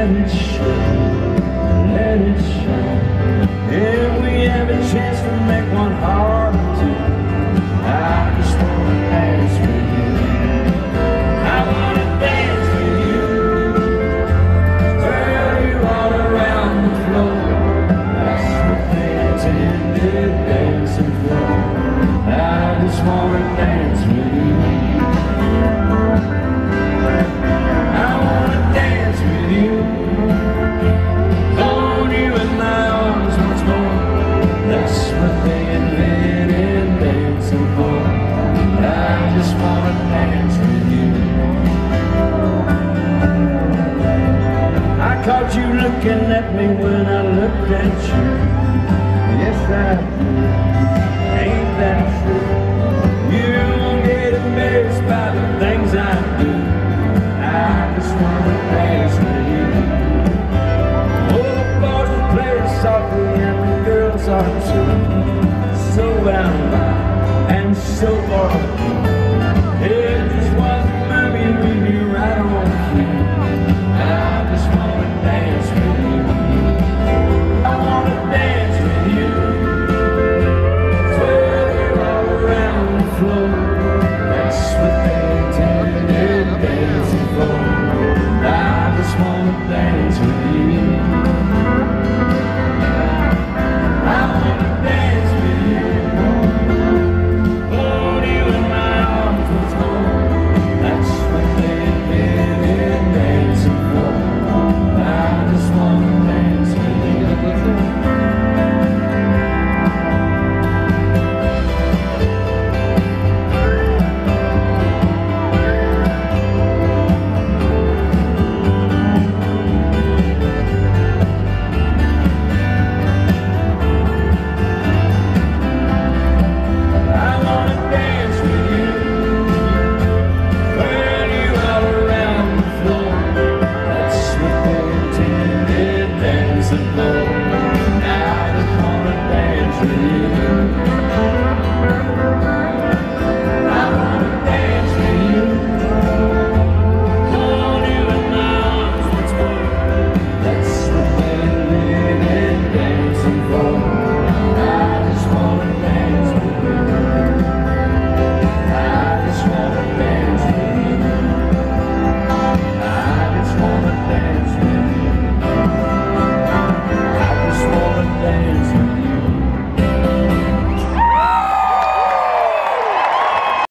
let it show, let it show. If we have a chance to make one heart or two, I just wanna dance with you. I wanna dance with you. Twirl you all around the floor. That's what they intended, dancing for. I just wanna dance with you. I wanna dance with you. Hold you in my arms once more. That's what they invented, dancing for. I just wanna dance with you. I caught you looking at me when I looked at you. Yes, I did. Ain't that true? You won't get embarrassed by the things I do. I just wanna dance with you. Oh, the boys will play softly and the girls are too. So out and so far.